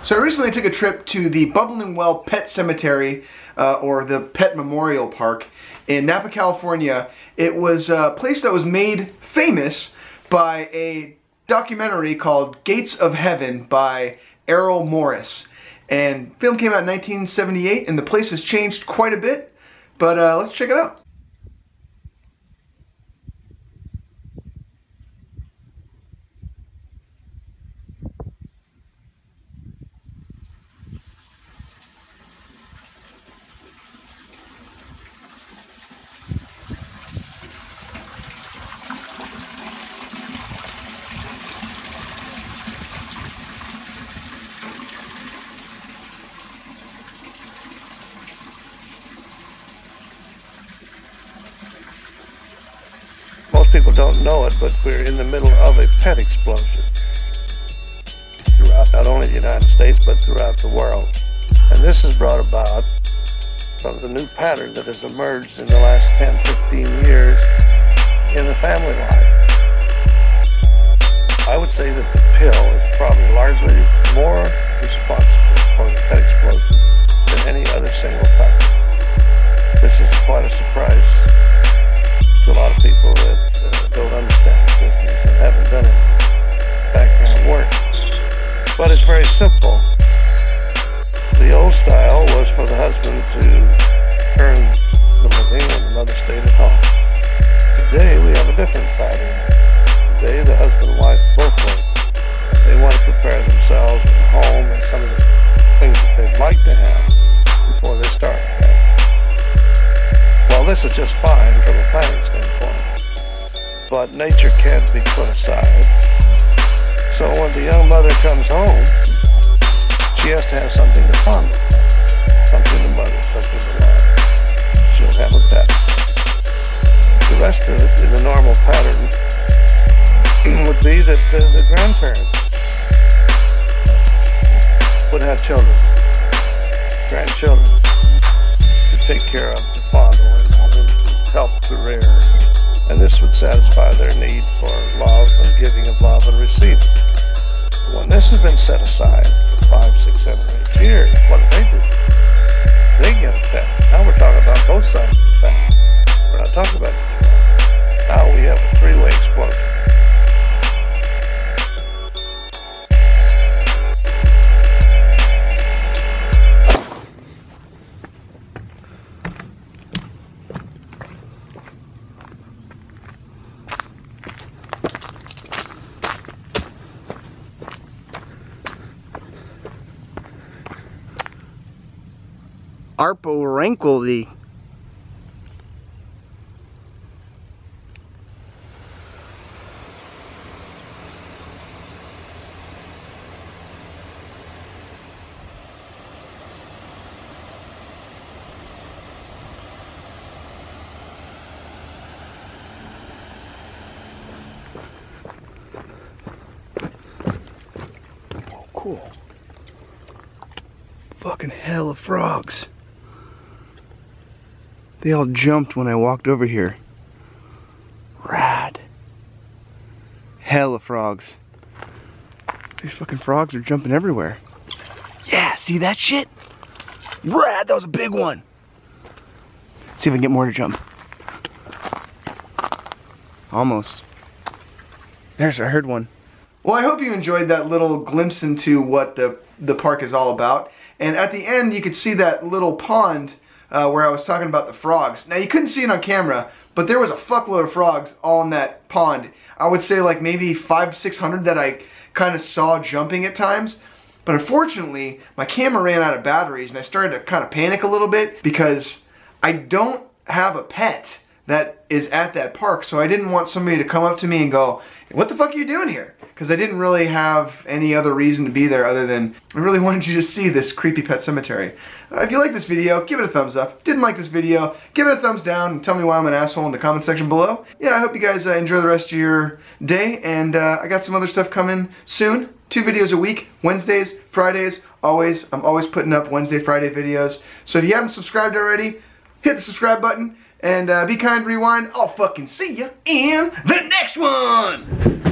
So I recently took a trip to the BUBBLiNG Well Pet Cemetery, or the Pet Memorial Park in Napa, California. It was a place that was made famous by a documentary called Gates of Heaven by Errol Morris. And the film came out in 1978, and the place has changed quite a bit, but let's check it out. Most people don't know it, but we're in the middle of a pet explosion throughout not only the United States, but throughout the world. And this is brought about from the new pattern that has emerged in the last 10, 15 years in the family life. I would say that the pill is probably largely more responsible for the pet explosion than any other single factor. This is quite a surprise to a lot of people that don't understand the business and haven't done any background work. But it's very simple. The old style was for the husband to earn the living and the mother stayed at home. Today we have a different pattern. Today the husband and wife both work. They want to prepare themselves at home and some of the things that they'd like to have before they start the family. Well, this is just fine from a planning standpoint, but nature can't be put aside. So when the young mother comes home, she has to have something to fondle, something to mother, something to love. She'll have a pet. The rest of it, in the normal pattern, would be that the grandparents would have children, grandchildren, to take care of, to fondle, and help to rear. And this would satisfy their need for love and giving of love and receiving. When this has been set aside for 5, 6, 7, 8 years, what do? They get a pet. Now we're talking about both sides of the family. We're not talking about each other. Now we have a three-way explosion. Arpo rankledy. Oh, cool. Fucking hell of frogs. They all jumped when I walked over here. Rad. Hell of frogs. These fucking frogs are jumping everywhere. Yeah, see that shit? Rad, that was a big one. Let's see if I can get more to jump. Almost. There's, I heard one. Well, I hope you enjoyed that little glimpse into what the park is all about. And at the end, you could see that little pond where I was talking about the frogs. Now, you couldn't see it on camera, but there was a fuckload of frogs all in that pond. I would say like maybe 500, 600 that I kind of saw jumping at times. But unfortunately, my camera ran out of batteries and I started to kind of panic a little bit because I don't have a pet that is at that park, so I didn't want somebody to come up to me and go, "What the fuck are you doing here?" Because I didn't really have any other reason to be there other than I really wanted you to see this creepy pet cemetery. If you like this video, give it a thumbs up. Didn't like this video, give it a thumbs down and tell me why I'm an asshole in the comment section below. Yeah, I hope you guys enjoy the rest of your day, and I got some other stuff coming soon. 2 videos a week, Wednesdays, Fridays, always. I'm always putting up Wednesday, Friday videos. So if you haven't subscribed already, hit the subscribe button and be kind, rewind. I'll fucking see you in the next one.